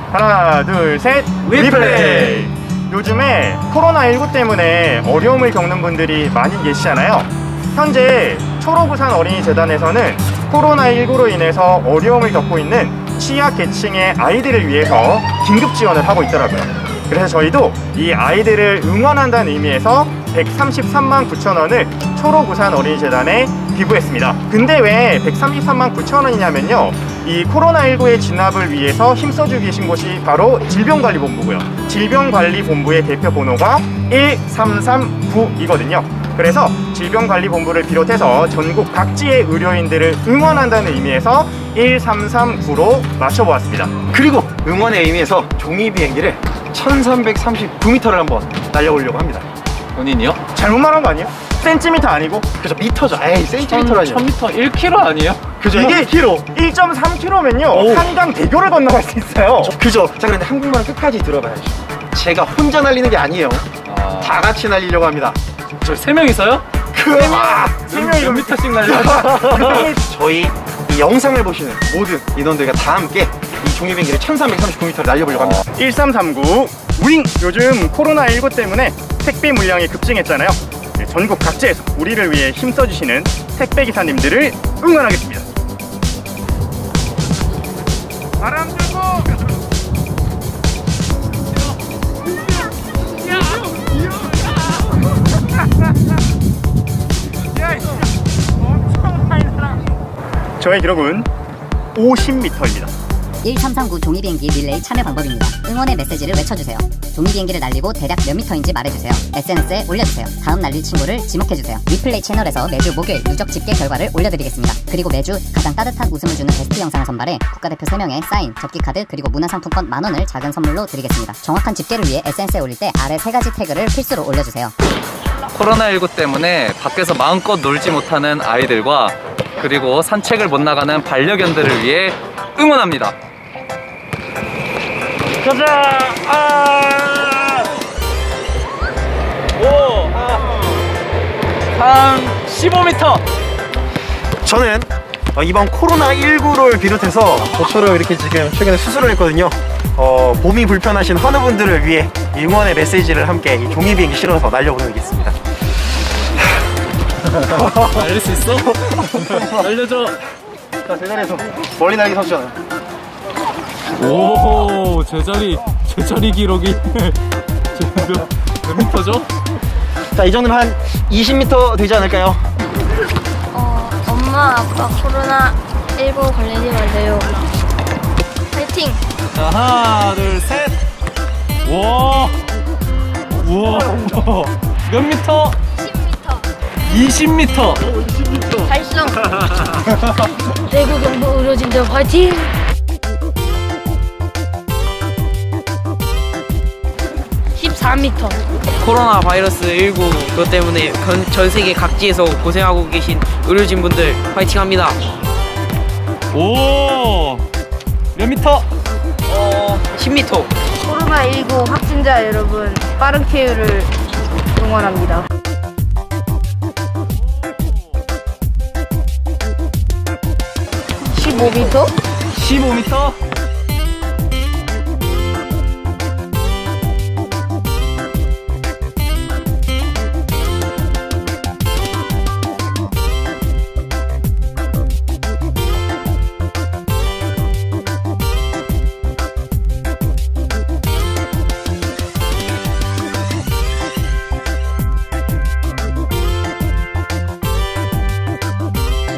하나, 둘, 셋. 리플레이. 요즘에 코로나19 때문에 어려움을 겪는 분들이 많이 계시잖아요. 현재 초록우산 어린이재단에서는 코로나19로 인해서 어려움을 겪고 있는 취약계층의 아이들을 위해서 긴급 지원을 하고 있더라고요. 그래서 저희도 이 아이들을 응원한다는 의미에서 133만 9천 원을 초록우산 어린이재단에 기부했습니다. 근데 왜 133만 9천 원이냐면요, 이 코로나19의 진압을 위해서 힘써주고 계신 곳이 바로 질병관리본부고요. 질병관리본부의 대표 번호가 1339이거든요. 그래서 질병관리본부를 비롯해서 전국 각지의 의료인들을 응원한다는 의미에서 1339로 맞춰보았습니다. 그리고 응원의 의미에서 종이 비행기를 1339m를 한번 날려보려고 합니다. 본인이요? 잘못 말한 거 아니에요? 센티미터 아니고? 그죠, 미터죠. 에이, 센티미터라뇨. 1000m 1km 아니에요? 그죠, 이게 1.3km면요 한강 대교를 건너갈 수 있어요. 그죠. 자, 그런데 한국말은 끝까지 들어봐야죠. 제가 혼자 날리는 게 아니에요. 다 같이 날리려고 합니다. 저 3명이서요? 세 명이 몇 미터씩 날려요? 저희 이 영상을 보시는 모든 인원들과 다 함께 이 종이비행기를 1339m를 날려보려고 합니다. 1339 윙! 요즘 코로나19 때문에 택배 물량이 급증했잖아요. 전국 각지에서 우리를 위해 힘써주시는 택배기사님들을 응원하겠습니다. 바람 들고! 저의 기록은 50m입니다. 1339 종이비행기 릴레이 참여 방법입니다. 응원의 메시지를 외쳐주세요. 종이비행기를 날리고 대략 몇 미터인지 말해주세요. SNS에 올려주세요. 다음 날릴 친구를 지목해주세요. 리플레이 채널에서 매주 목요일 누적 집계 결과를 올려드리겠습니다. 그리고 매주 가장 따뜻한 웃음을 주는 베스트 영상을 선발해 국가대표 3명의 사인, 접기카드, 그리고 문화상품권 10,000원을 작은 선물로 드리겠습니다. 정확한 집계를 위해 SNS에 올릴 때 아래 3가지 태그를 필수로 올려주세요. 코로나19 때문에 밖에서 마음껏 놀지 못하는 아이들과 그리고 산책을 못 나가는 반려견들을 위해 응원합니다. 가자! 오! 15m! 저는 이번 코로나19를 비롯해서 저처럼 이렇게 지금 최근에 수술을 했거든요. 몸이 불편하신 환우분들을 위해 응원의 메시지를 함께 이 종이비행기 실어서 날려보내겠습니다. 날릴 수 있어? 날려줘! 자, 제자리에서 멀리 날기 선수잖아요. 오, 제자리 기록이 몇 미터죠? 자, 이 정도면 한 20m 되지 않을까요? 엄마 아빠 코로나19 걸리지 말래요. 파이팅! 자, 하나, 둘, 셋! 우와! 몇 미터? 20m! 20m! 달성! 대구 경북 의료진들 파이팅! 코로나 바이러스 19 그것 때문에 전 세계 각지에서 고생하고 계신 의료진분들 파이팅 합니다. 오! 몇 미터? 10m. 코로나19 확진자 여러분 빠른 쾌유를 응원합니다. 15m? 15m?